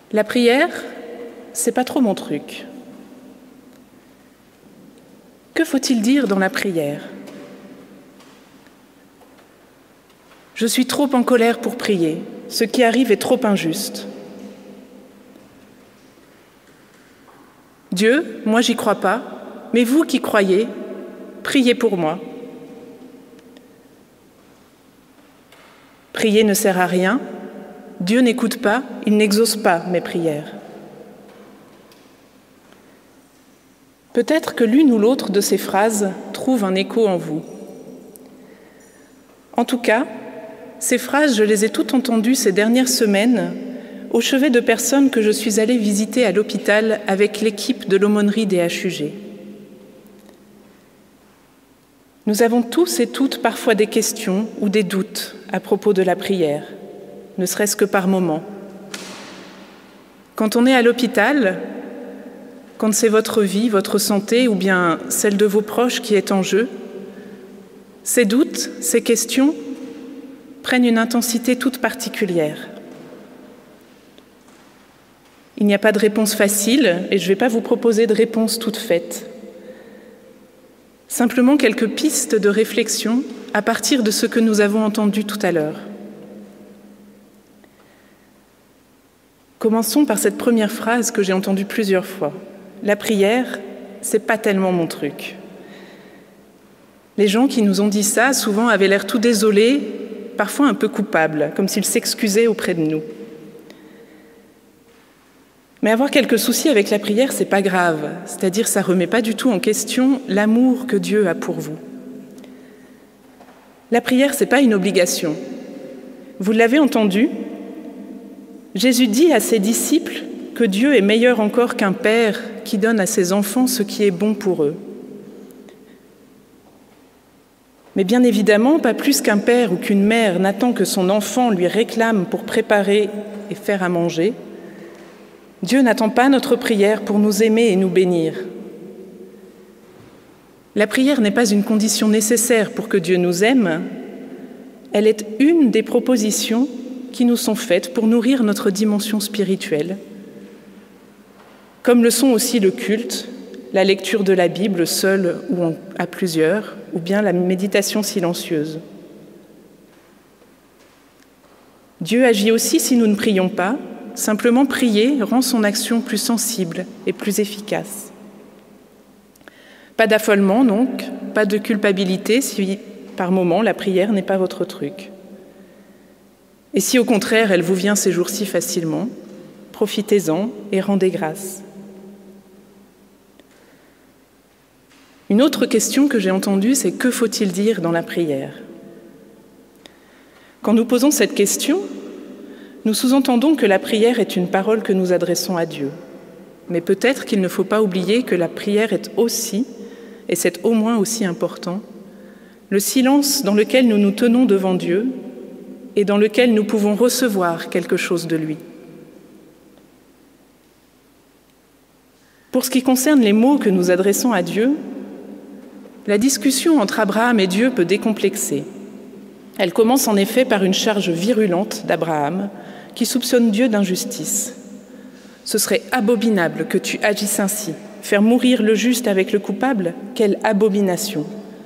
La prière, c'est pas trop mon truc. Que faut-il dire dans la prière? Je suis trop en colère pour prier. Ce qui arrive est trop injuste. Dieu, moi j'y crois pas, mais vous qui croyez, priez pour moi. Prier ne sert à rien. Dieu n'écoute pas, il n'exauce pas mes prières. Peut-être que l'une ou l'autre de ces phrases trouve un écho en vous. En tout cas, ces phrases, je les ai toutes entendues ces dernières semaines au chevet de personnes que je suis allée visiter à l'hôpital avec l'équipe de l'aumônerie des HUG. Nous avons tous et toutes parfois des questions ou des doutes à propos de la prière, ne serait-ce que par moment. Quand on est à l'hôpital, quand c'est votre vie, votre santé ou bien celle de vos proches qui est en jeu, ces doutes, ces questions prennent une intensité toute particulière. Il n'y a pas de réponse facile et je ne vais pas vous proposer de réponse toute faite. Simplement quelques pistes de réflexion à partir de ce que nous avons entendu tout à l'heure. Commençons par cette première phrase que j'ai entendue plusieurs fois. La prière, c'est pas tellement mon truc. Les gens qui nous ont dit ça, souvent, avaient l'air tout désolés, parfois un peu coupables, comme s'ils s'excusaient auprès de nous. Mais avoir quelques soucis avec la prière, c'est pas grave. C'est-à-dire, ça remet pas du tout en question l'amour que Dieu a pour vous. La prière, c'est pas une obligation. Vous l'avez entendu, Jésus dit à ses disciples que Dieu est meilleur encore qu'un père qui donne à ses enfants ce qui est bon pour eux. Mais bien évidemment, pas plus qu'un père ou qu'une mère n'attend que son enfant lui réclame pour préparer et faire à manger. Dieu n'attend pas notre prière pour nous aimer et nous bénir. La prière n'est pas une condition nécessaire pour que Dieu nous aime. Elle est une des propositions qui nous sont faites pour nourrir notre dimension spirituelle, comme le sont aussi le culte, la lecture de la Bible seule ou à plusieurs, ou bien la méditation silencieuse. Dieu agit aussi si nous ne prions pas. Simplement prier rend son action plus sensible et plus efficace. Pas d'affolement donc, pas de culpabilité si par moment la prière n'est pas votre truc. Et si au contraire elle vous vient ces jours-ci facilement, profitez-en et rendez grâce. Une autre question que j'ai entendue, c'est que faut-il dire dans la prière? Quand nous posons cette question, nous sous-entendons que la prière est une parole que nous adressons à Dieu. Mais peut-être qu'il ne faut pas oublier que la prière est aussi, et c'est au moins aussi important, le silence dans lequel nous nous tenons devant Dieu et dans lequel nous pouvons recevoir quelque chose de lui. Pour ce qui concerne les mots que nous adressons à Dieu, la discussion entre Abraham et Dieu peut décomplexer. Elle commence en effet par une charge virulente d'Abraham qui soupçonne Dieu d'injustice. Ce serait abominable que tu agisses ainsi. Faire mourir le juste avec le coupable, quelle abomination!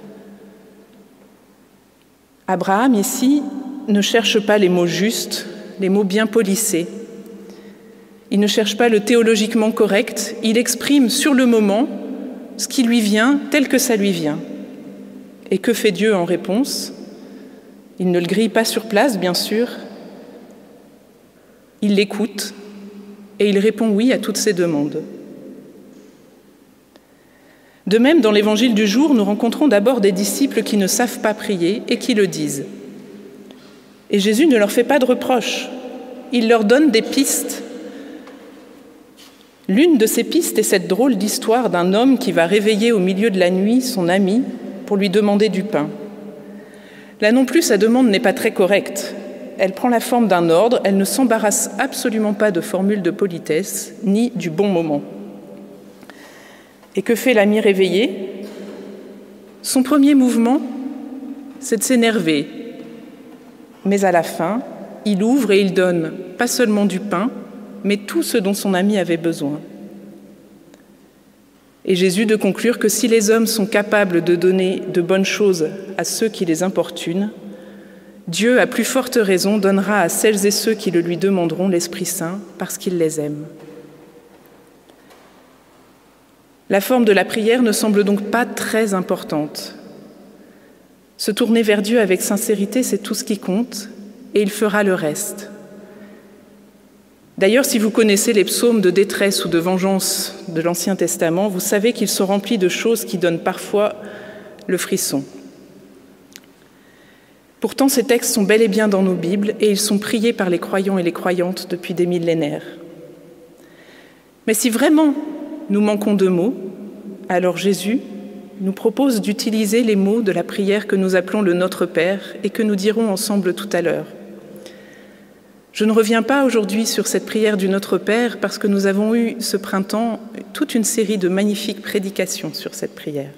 Abraham, ici, ne cherche pas les mots justes, les mots bien polissés. Il ne cherche pas le théologiquement correct, il exprime sur le moment ce qui lui vient tel que ça lui vient. Et que fait Dieu en réponse? Il ne le grille pas sur place, bien sûr. Il l'écoute et il répond oui à toutes ses demandes. De même, dans l'évangile du jour, nous rencontrons d'abord des disciples qui ne savent pas prier et qui le disent. Et Jésus ne leur fait pas de reproches, il leur donne des pistes. L'une de ces pistes est cette drôle d'histoire d'un homme qui va réveiller au milieu de la nuit son ami pour lui demander du pain. Là non plus, sa demande n'est pas très correcte. Elle prend la forme d'un ordre, elle ne s'embarrasse absolument pas de formules de politesse, ni du bon moment. Et que fait l'ami réveillé? Son premier mouvement, c'est de s'énerver. Mais à la fin, il ouvre et il donne pas seulement du pain, mais tout ce dont son ami avait besoin. Et Jésus de conclure que si les hommes sont capables de donner de bonnes choses à ceux qui les importunent, Dieu, à plus forte raison, donnera à celles et ceux qui le lui demanderont l'Esprit Saint parce qu'il les aime. La forme de la prière ne semble donc pas très importante. Se tourner vers Dieu avec sincérité, c'est tout ce qui compte, et il fera le reste. D'ailleurs, si vous connaissez les psaumes de détresse ou de vengeance de l'Ancien Testament, vous savez qu'ils sont remplis de choses qui donnent parfois le frisson. Pourtant, ces textes sont bel et bien dans nos Bibles et ils sont priés par les croyants et les croyantes depuis des millénaires. Mais si vraiment nous manquons de mots, alors Jésus nous propose d'utiliser les mots de la prière que nous appelons le Notre Père et que nous dirons ensemble tout à l'heure. Je ne reviens pas aujourd'hui sur cette prière du Notre Père parce que nous avons eu ce printemps toute une série de magnifiques prédications sur cette prière.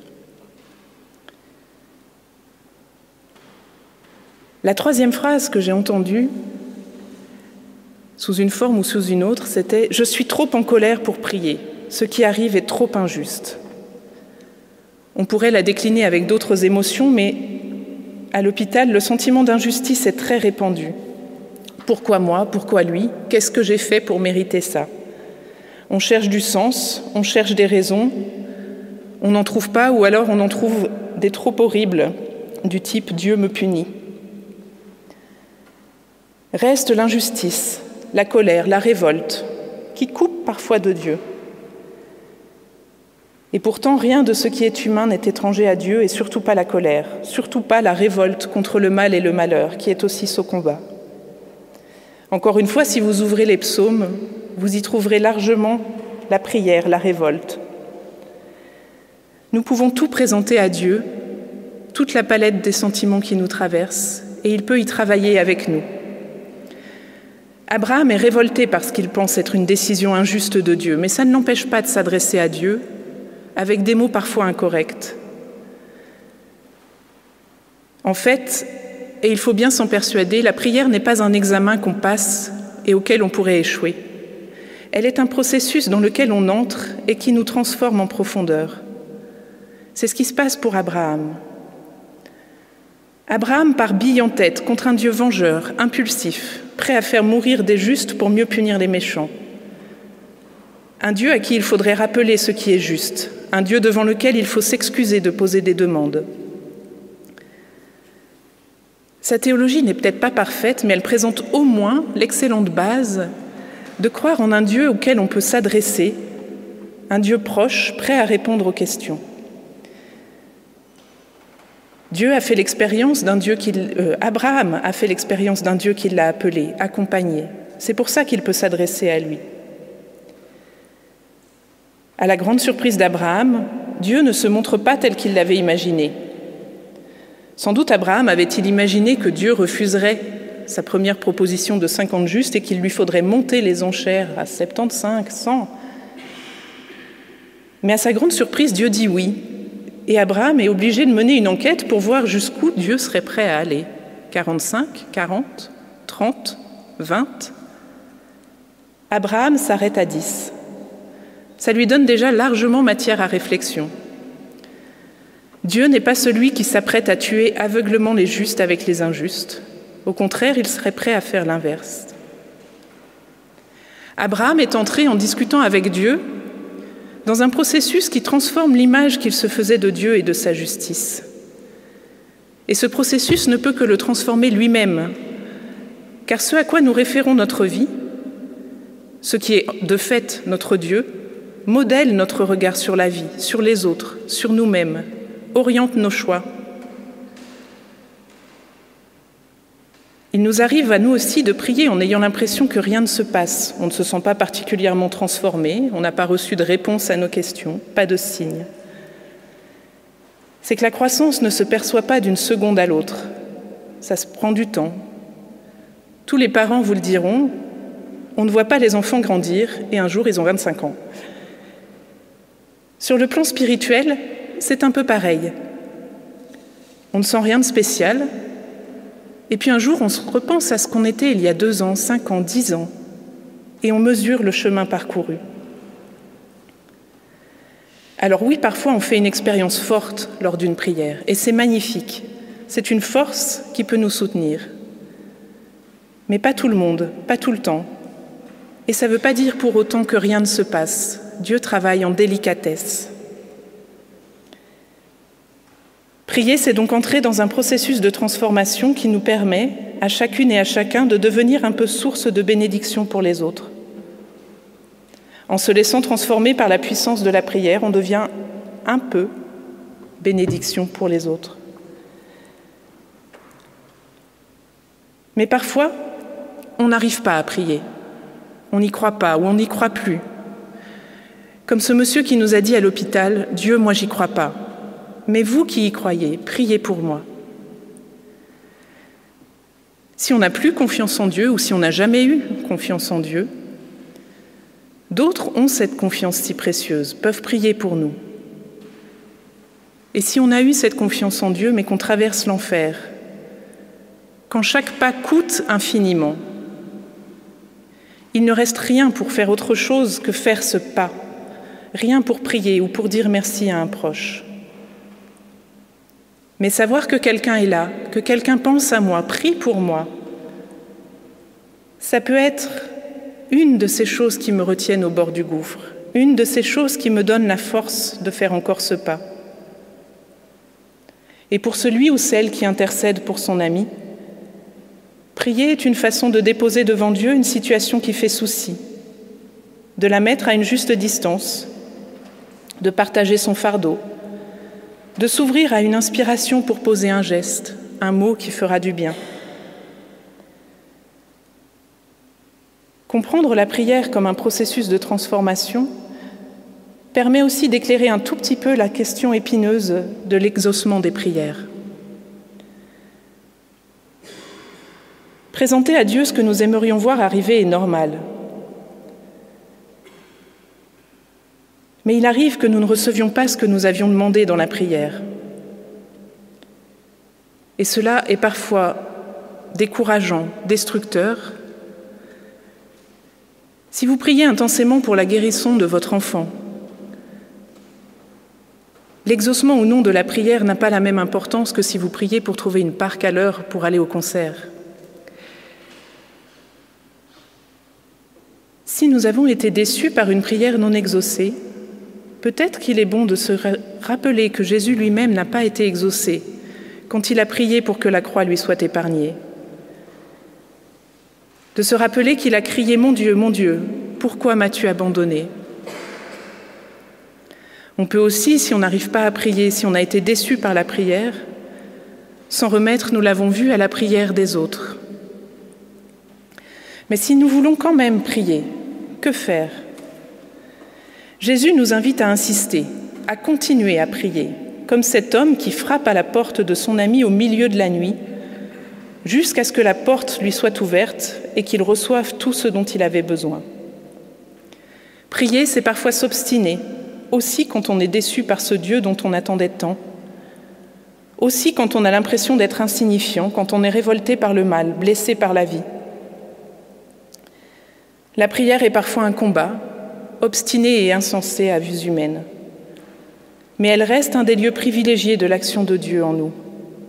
La troisième phrase que j'ai entendue, sous une forme ou sous une autre, c'était « Je suis trop en colère pour prier. Ce qui arrive est trop injuste. » On pourrait la décliner avec d'autres émotions, mais à l'hôpital, le sentiment d'injustice est très répandu. Pourquoi moi? Pourquoi lui? Qu'est-ce que j'ai fait pour mériter ça? On cherche du sens, on cherche des raisons, on n'en trouve pas ou alors on en trouve des trop horribles, du type « Dieu me punit ». Reste l'injustice, la colère, la révolte, qui coupent parfois de Dieu. Et pourtant, rien de ce qui est humain n'est étranger à Dieu et surtout pas la colère, surtout pas la révolte contre le mal et le malheur, qui est aussi ce combat. Encore une fois, si vous ouvrez les psaumes, vous y trouverez largement la prière, la révolte. Nous pouvons tout présenter à Dieu, toute la palette des sentiments qui nous traversent, et il peut y travailler avec nous. Abraham est révolté parce qu'il pense être une décision injuste de Dieu, mais ça ne l'empêche pas de s'adresser à Dieu avec des mots parfois incorrects. En fait, et il faut bien s'en persuader, la prière n'est pas un examen qu'on passe et auquel on pourrait échouer. Elle est un processus dans lequel on entre et qui nous transforme en profondeur. C'est ce qui se passe pour Abraham. Abraham part bille en tête contre un Dieu vengeur, impulsif, prêt à faire mourir des justes pour mieux punir les méchants. Un Dieu à qui il faudrait rappeler ce qui est juste, un Dieu devant lequel il faut s'excuser de poser des demandes. Sa théologie n'est peut-être pas parfaite, mais elle présente au moins l'excellente base de croire en un Dieu auquel on peut s'adresser, un Dieu proche, prêt à répondre aux questions. Abraham a fait l'expérience d'un Dieu qui l'a appelé, accompagné. C'est pour ça qu'il peut s'adresser à lui. À la grande surprise d'Abraham, Dieu ne se montre pas tel qu'il l'avait imaginé. Sans doute Abraham avait-il imaginé que Dieu refuserait sa première proposition de 50 justes et qu'il lui faudrait monter les enchères à 75, 100. Mais à sa grande surprise, Dieu dit oui. Et Abraham est obligé de mener une enquête pour voir jusqu'où Dieu serait prêt à aller. 45, 40, 30, 20. Abraham s'arrête à 10. Ça lui donne déjà largement matière à réflexion. Dieu n'est pas celui qui s'apprête à tuer aveuglement les justes avec les injustes. Au contraire, il serait prêt à faire l'inverse. Abraham est entré en discutant avec Dieu dans un processus qui transforme l'image qu'il se faisait de Dieu et de sa justice. Et ce processus ne peut que le transformer lui-même, car ce à quoi nous référons notre vie, ce qui est de fait notre Dieu, modèle notre regard sur la vie, sur les autres, sur nous-mêmes, oriente nos choix. Il nous arrive à nous aussi de prier en ayant l'impression que rien ne se passe. On ne se sent pas particulièrement transformé, on n'a pas reçu de réponse à nos questions, pas de signe. C'est que la croissance ne se perçoit pas d'une seconde à l'autre. Ça se prend du temps. Tous les parents vous le diront, on ne voit pas les enfants grandir et un jour ils ont 25 ans. Sur le plan spirituel, c'est un peu pareil. On ne sent rien de spécial, et puis un jour on se repense à ce qu'on était il y a 2 ans, 5 ans, 10 ans. et on mesure le chemin parcouru. Alors oui, parfois on fait une expérience forte lors d'une prière, et c'est magnifique. C'est une force qui peut nous soutenir. Mais pas tout le monde, pas tout le temps. Et ça ne veut pas dire pour autant que rien ne se passe. Dieu travaille en délicatesse. Prier, c'est donc entrer dans un processus de transformation qui nous permet, à chacune et à chacun, de devenir un peu source de bénédiction pour les autres. En se laissant transformer par la puissance de la prière, on devient un peu bénédiction pour les autres. Mais parfois, on n'arrive pas à prier. On n'y croit pas ou on n'y croit plus. Comme ce monsieur qui nous a dit à l'hôpital, « Dieu, moi, j'y crois pas. Mais vous qui y croyez, priez pour moi. » Si on n'a plus confiance en Dieu ou si on n'a jamais eu confiance en Dieu, d'autres ont cette confiance si précieuse, peuvent prier pour nous. Et si on a eu cette confiance en Dieu, mais qu'on traverse l'enfer, quand chaque pas coûte infiniment, il ne reste rien pour faire autre chose que faire ce pas, rien pour prier ou pour dire merci à un proche. Mais savoir que quelqu'un est là, que quelqu'un pense à moi, prie pour moi, ça peut être une de ces choses qui me retiennent au bord du gouffre, une de ces choses qui me donnent la force de faire encore ce pas. Et pour celui ou celle qui intercède pour son ami, prier est une façon de déposer devant Dieu une situation qui fait souci, de la mettre à une juste distance, de partager son fardeau, de s'ouvrir à une inspiration pour poser un geste, un mot qui fera du bien. Comprendre la prière comme un processus de transformation permet aussi d'éclairer un tout petit peu la question épineuse de l'exaucement des prières. Présenter à Dieu ce que nous aimerions voir arriver est normal. Mais il arrive que nous ne recevions pas ce que nous avions demandé dans la prière. Et cela est parfois décourageant, destructeur. Si vous priez intensément pour la guérison de votre enfant, l'exaucement ou non de la prière n'a pas la même importance que si vous priez pour trouver une parc à l'heure pour aller au concert. Si nous avons été déçus par une prière non exaucée, peut-être qu'il est bon de se rappeler que Jésus lui-même n'a pas été exaucé quand il a prié pour que la croix lui soit épargnée. De se rappeler qu'il a crié « Mon Dieu, pourquoi m'as-tu abandonné ?» On peut aussi, si on n'arrive pas à prier, si on a été déçu par la prière, s'en remettre, nous l'avons vu, à la prière des autres. Mais si nous voulons quand même prier, que faire ? Jésus nous invite à insister, à continuer à prier, comme cet homme qui frappe à la porte de son ami au milieu de la nuit, jusqu'à ce que la porte lui soit ouverte et qu'il reçoive tout ce dont il avait besoin. Prier, c'est parfois s'obstiner, aussi quand on est déçu par ce Dieu dont on attendait tant, aussi quand on a l'impression d'être insignifiant, quand on est révolté par le mal, blessé par la vie. La prière est parfois un combat, obstiné et insensé à vues humaines. Mais elle reste un des lieux privilégiés de l'action de Dieu en nous.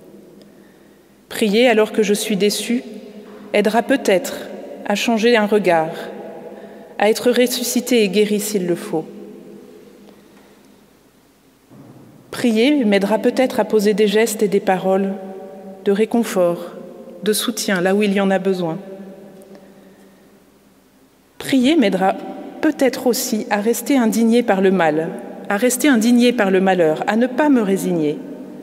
Prier alors que je suis déçue aidera peut-être à changer un regard, à être ressuscité et guéri s'il le faut. Prier m'aidera peut-être à poser des gestes et des paroles de réconfort, de soutien là où il y en a besoin. Prier m'aidera peut-être aussi à rester indigné par le mal, à rester indigné par le malheur, à ne pas me résigner.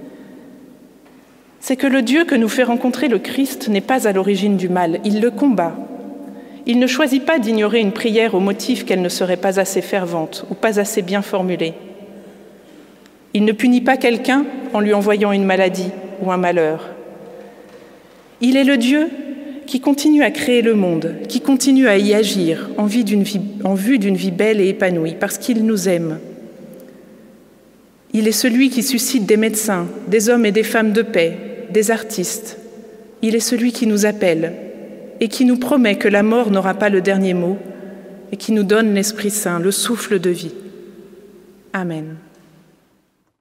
C'est que le Dieu que nous fait rencontrer le Christ n'est pas à l'origine du mal, il le combat. Il ne choisit pas d'ignorer une prière au motif qu'elle ne serait pas assez fervente ou pas assez bien formulée. Il ne punit pas quelqu'un en lui envoyant une maladie ou un malheur. Il est le Dieu qui continue à créer le monde, qui continue à y agir en vue d'une vie belle et épanouie, parce qu'il nous aime. Il est celui qui suscite des médecins, des hommes et des femmes de paix, des artistes. Il est celui qui nous appelle et qui nous promet que la mort n'aura pas le dernier mot et qui nous donne l'Esprit Saint, le souffle de vie. Amen.